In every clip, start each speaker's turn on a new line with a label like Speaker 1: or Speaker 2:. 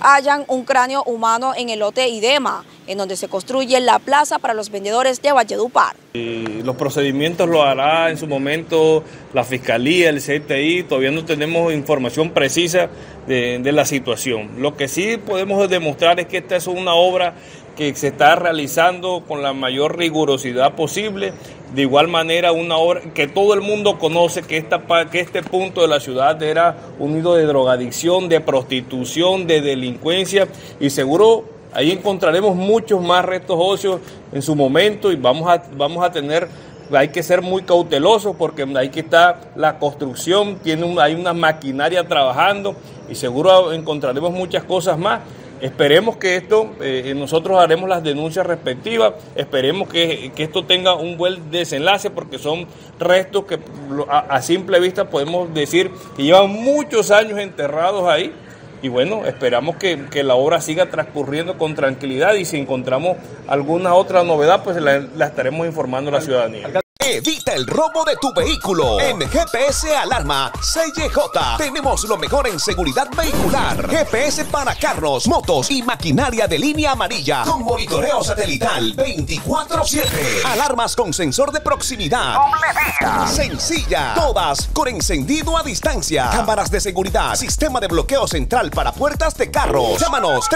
Speaker 1: hallan un cráneo humano en el lote Idema, en donde se construye la plaza para los vendedores de Valledupar.
Speaker 2: Los procedimientos lo hará en su momento la Fiscalía, el CTI, todavía no tenemos información precisa de la situación. Lo que sí podemos demostrar es que esta es una obra que se está realizando con la mayor rigurosidad posible. De igual manera, una obra que todo el mundo conoce, que este punto de la ciudad era un nido de drogadicción, de prostitución, de delincuencia, y seguro ahí encontraremos muchos más restos óseos en su momento, y vamos a tener, hay que ser muy cautelosos porque ahí que está la construcción, hay una maquinaria trabajando y seguro encontraremos muchas cosas más. Esperemos que esto, nosotros haremos las denuncias respectivas, esperemos que esto tenga un buen desenlace porque son restos que a simple vista podemos decir que llevan muchos años enterrados ahí. Y bueno, esperamos que la obra siga transcurriendo con tranquilidad y si encontramos alguna otra novedad, pues la estaremos informando a la ciudadanía.
Speaker 3: Evita el robo de tu vehículo. En GPS Alarma CJ tenemos lo mejor en seguridad vehicular. GPS para carros, motos y maquinaria de línea amarilla con monitoreo satelital 24/7. Alarmas con sensor de proximidad. Sencilla. Todas con encendido a distancia. Cámaras de seguridad. Sistema de bloqueo central para puertas de carros. Llámanos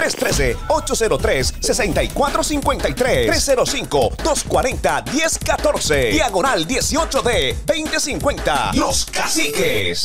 Speaker 3: 313-803-6453. 305-240-1014. Diagonal 18D 2050. Los Caciques.